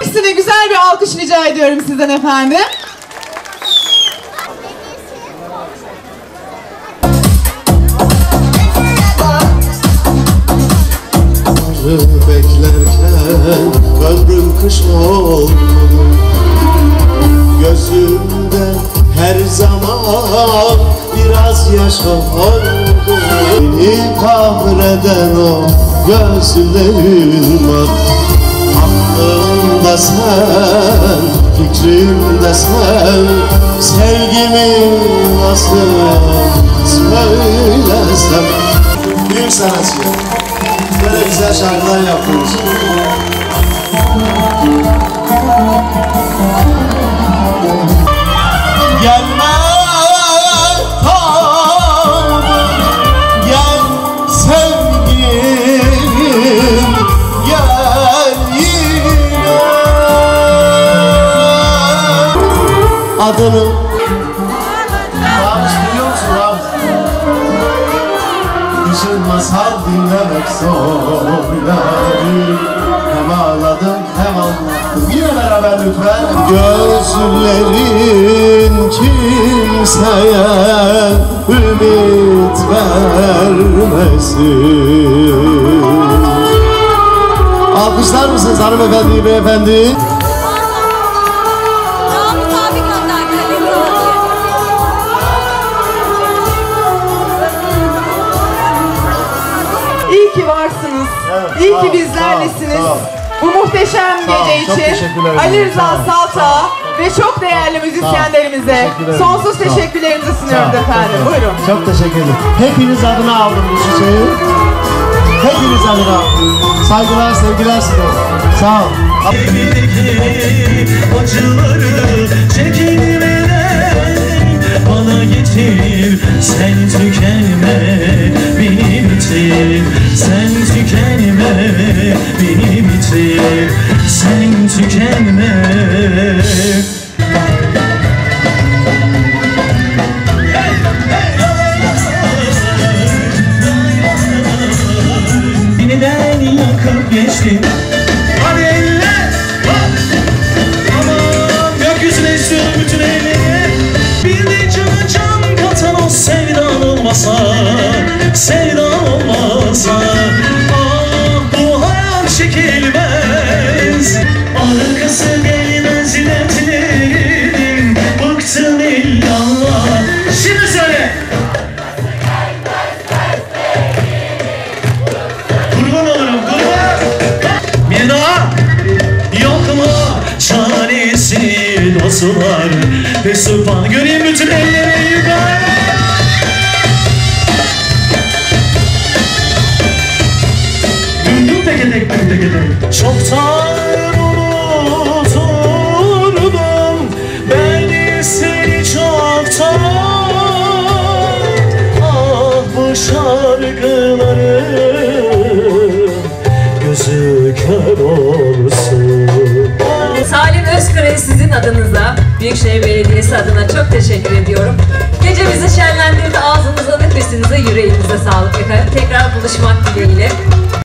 ikisine güzel bir alkış rica ediyorum sizden efendim. Beklerken ömrüm kış oldu, gözümde her zaman biraz yaş oldu. Beni kahreden o gözlerin var, aklımda sen, fikrimde sen. Sevgimi nasıl söylesem. Büyük sanatçı, böyle güzel şarkılar yapıyoruz. Gelme tavrım, gel sevgilim, gel yine. Adını Ramiz biliyor musun Ramiz? Düşün masal dinlemek zorladım. Hem ağladım hem anlattım. Yine beraber lütfen. Gözlerin kimseye ümit vermesin. Alkışlar mısınız hanımefendi, beyefendi? İyi ki varsınız. Evet, iyi ki bizlerlesiniz. Bu muhteşem gece için Ali Rıza Salta ve çok değerli müzisyenlerimize sonsuz teşekkürlerimizi sunuyoruz efendim. Buyurun. Çok teşekkür ederim. Hepiniz adına aldım bu çiçeği. Hepiniz adına aldım. Saygılar, sevgiler size. Sağ ol. Acıları çekilmeden bana getir. Sen tükenme, beni bitir. Sen tükenme, beni bitir. Sen tükenme. Yeniden yakıp geçtin. Hadi eller! Aman gökyüzüne istiyorum bütün elleri. Bir de cana can katan o sevdan olmasa, sevdan olmasa. Ah bu hayal çekilmez, arkası gelmez dertlerim. Bıktım illallah. Şimdi söyle. Kurban olurum kurban. Bir daha. Yok mu çaresi dostlar ve sıfan. Göreyim bütün elleri yukarı. Gündüm teke tek, gündüm teke tek. Çoktan unuturdum ben seni çoktan. Ah bu şarkıların gözü kör olsun. Salim Özkıra'ya sizin adınıza, Büyükşehir Belediyesi adına çok teşekkür ediyorum. Gecemizi şenlendirdi, ağzınıza, nefesinize, yüreğinize sağlık efendim. Tekrar buluşmak dileğiyle.